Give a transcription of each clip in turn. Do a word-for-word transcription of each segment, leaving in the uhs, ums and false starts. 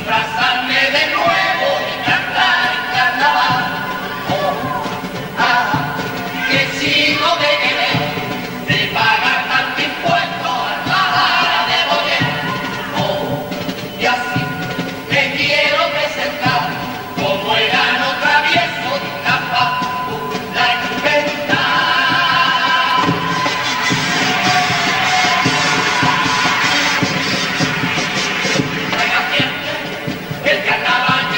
disfrazarme de nuevo y cantar en carnaval. Oh, ah, que sigo de querer, de pagar tanto impuesto al bajar de Boyer. Oh, y así me quiero presentar como el ano travieso de una fábula inventada. El carnaval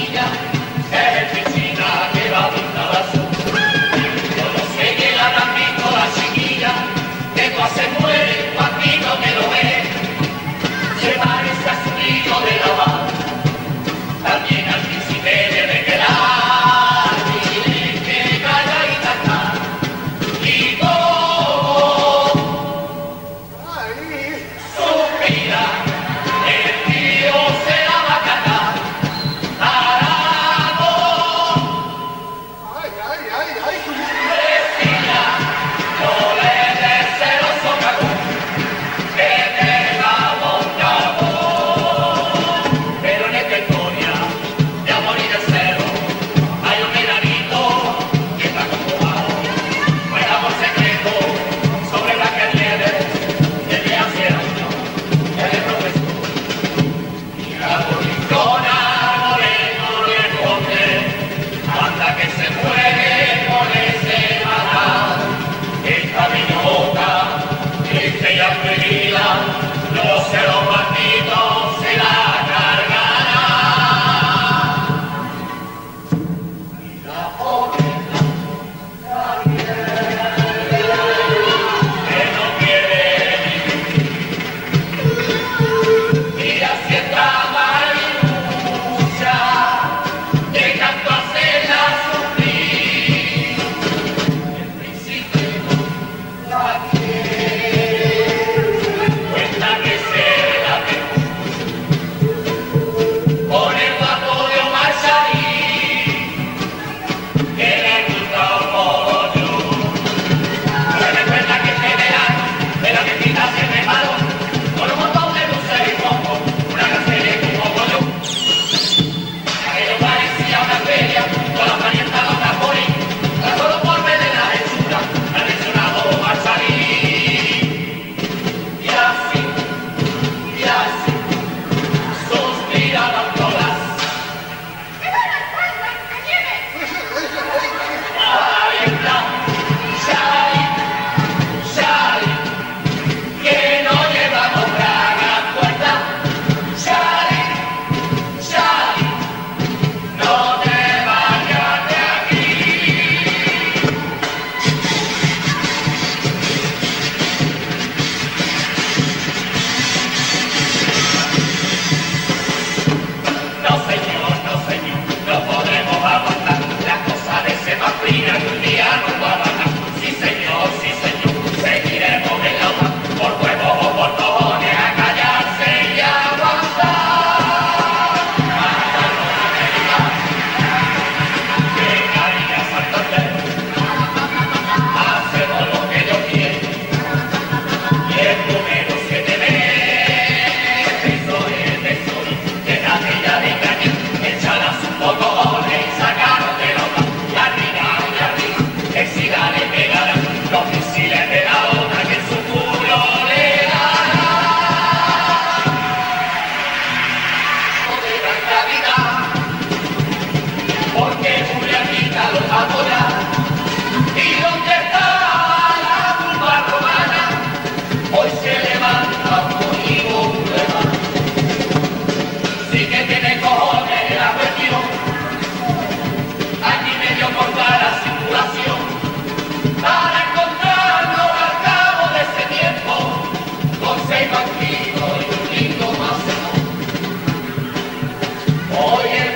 niña, es piscina que va a pintar azul. Yo no sé que la habrán visto la chiquilla, que tú se muere cuando que lo ve. Se parece a su niño de la mano, también al príncipe debe quedar, y que calla y canta, y todo suspira, el tío se la va a cantar, parado, Ay, ay, ay, ay. decía, no le des celoso cagón, que te la montamos, pero en esta historia de amor y de celo hay un enanito que está conjugado, fuera por secreto sobre la que nieve desde hace años el profesor y la policona no le no le responde anda que se muere con ese matar esta bellota triste y afligida no se los malditos se la cargarán y la pobre que no quiere vivir y así está Marilucha de tanto hacerla sufrir el príncipe la quiere cuenta que se la ve con el guapo de Omar Sharif que le gusta un pollo. Se recuerda que este verano de la mesita se me paró con un montón de luces y foco, una cacería y un pollo. Aquello parecía una feria con las parientas locas por ahí, tan solo por ver de la hechura, la mencionado Omar Sharif. Y así, y así, suspiraban todas. Ahí está, Sharif, Sharif, que no llevamos braga puesta. Sharif, Sharif, no te vayas de aquí. No señor, no señor, no podremos aguantar la cosa de ese más fría que un día nos va a matar. Sí señor, sí señor, seguiremos en la hoja, por huevos o por cojones a callarse y aguantar. Matarnos a América, que cariña Santander, hacemos lo que Dios quiere, y el número siete veces soy el tesoro, déjate ya de engañar, échalas un poco y sacaron de nota, y arriba, y arriba, que si dale pegarán los misiles de la otra que en su culo le darán. No de gran gravedad, porque Julianita los va a apoyar. ¿Y dónde está la tumba romana? Hoy se levanta un moribundo hermano. Sí que tiene cojones la cuestión. Aquí medio cortar la circulación. Para encontrarnos al cabo de ese tiempo, con seis banquitos y un lindo macetón. Hoy en